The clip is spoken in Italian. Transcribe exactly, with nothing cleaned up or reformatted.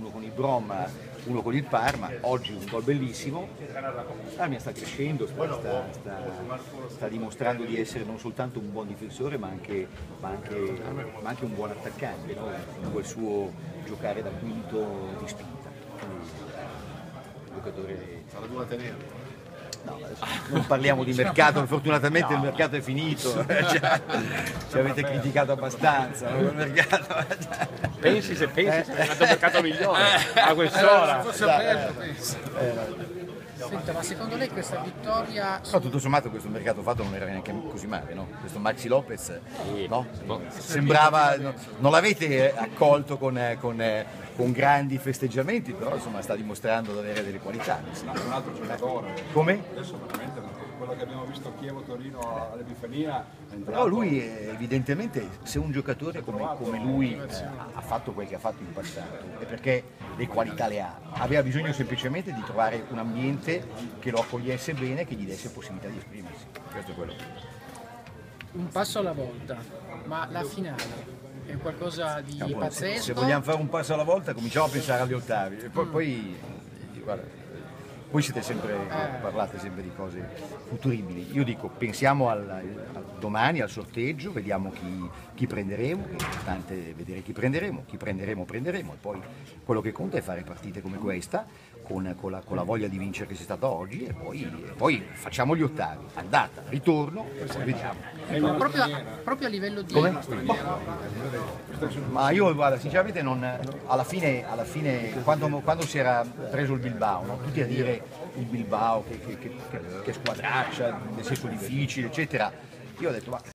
uno con il Brom, uno con il Parma, oggi un gol bellissimo. Darmian sta crescendo, sta, sta, sta, sta dimostrando di essere non soltanto un buon difensore ma anche, ma anche, ma anche un buon attaccante, no? Con quel suo giocare da quinto di spinta. Quindi, un giocatore... sarà dura tenere. No, adesso non parliamo di mercato, fortunatamente no. Il mercato è finito, ci avete criticato abbastanza. No? Il mercato... Pensi se pensi se è andato un mercato migliore a quest'ora. Fosse aperto, penso. Eh, Senta, ma secondo lei questa vittoria... No, tutto sommato questo mercato fatto non era neanche così male, no? Questo Maxi Lopez, no? Sembrava, no, non l'avete accolto con, con, con grandi festeggiamenti, però insomma sta dimostrando di avere delle qualità. Sì. Un altro giocatore. Come? Adesso veramente quello che abbiamo visto a Chievo-Torino all'Epifania. Però lui evidentemente, se un giocatore come, come lui eh, ha fatto quel che ha fatto in passato, è perché le qualità le ha. Aveva bisogno semplicemente di trovare un ambiente che lo accogliesse bene, che gli desse possibilità di esprimersi. Questo è quello. Un passo alla volta, ma la finale è qualcosa di No, pazzesco. se, se vogliamo fare un passo alla volta cominciamo a pensare agli ottavi. E poi, mm. poi guarda, voi siete sempre, eh. parlate sempre di cose futuribili. Io dico, pensiamo al, al domani, al sorteggio, vediamo chi, chi prenderemo, è importante vedere chi prenderemo, chi prenderemo prenderemo, e poi quello che conta è fare partite come questa, con, con, la, con la voglia di vincere che c'è stata oggi, e poi, e poi facciamo gli ottavi, andata, ritorno, e poi vediamo. Ma proprio, proprio a livello di... Come? Ma io guarda, sinceramente non, alla fine, alla fine quando, quando si era preso il Bilbao, no? Tutti a dire il Bilbao che, che, che, che squadraccia, nel senso difficile, eccetera, io ho detto ma